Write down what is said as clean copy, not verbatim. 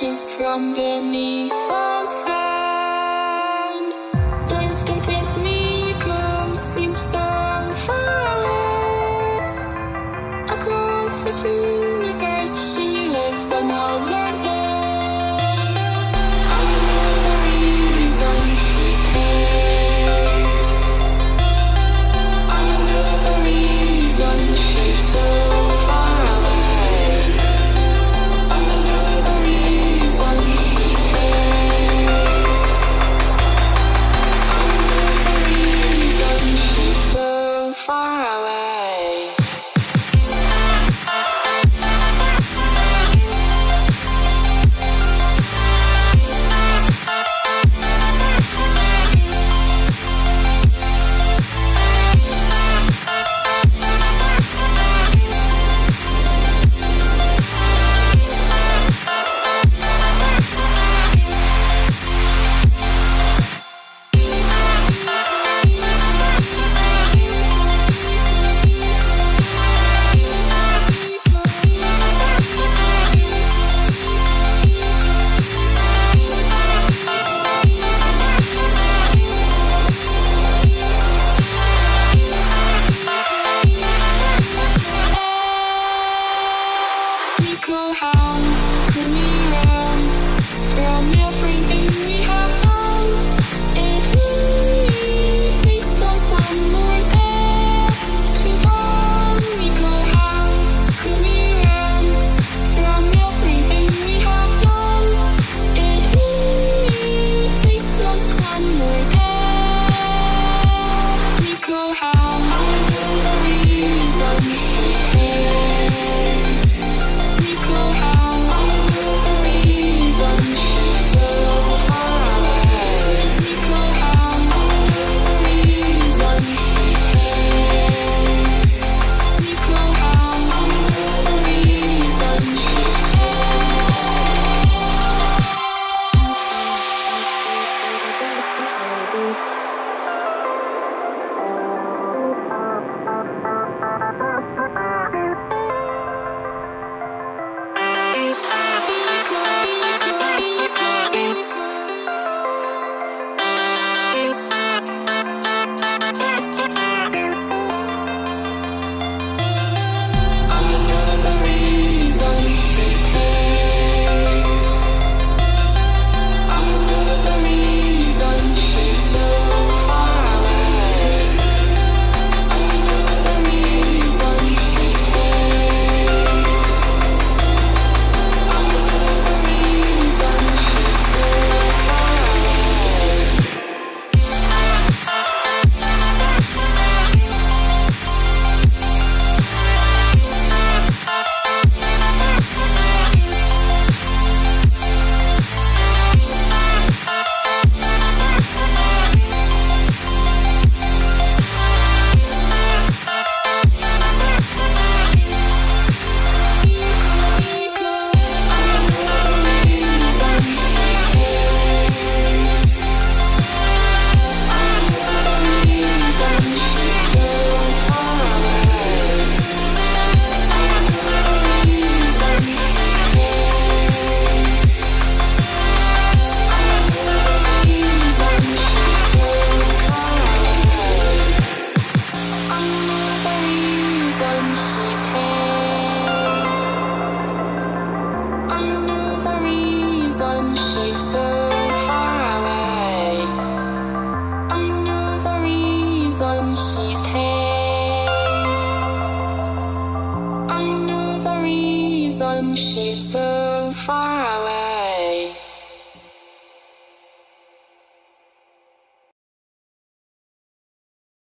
emerges from beneath the sand. The instinctive miracle seems so far away. Across this universe, she lives another day. I know the reason she's hate. I know the reason she's so far away. I know the reason she's hate. I know the reason she's so far away. How could we run from everything we have done? It only takes us one more step to fall. How could we run from everything we have done? It only takes us one more step. How I know the reason she's here. She's so far away.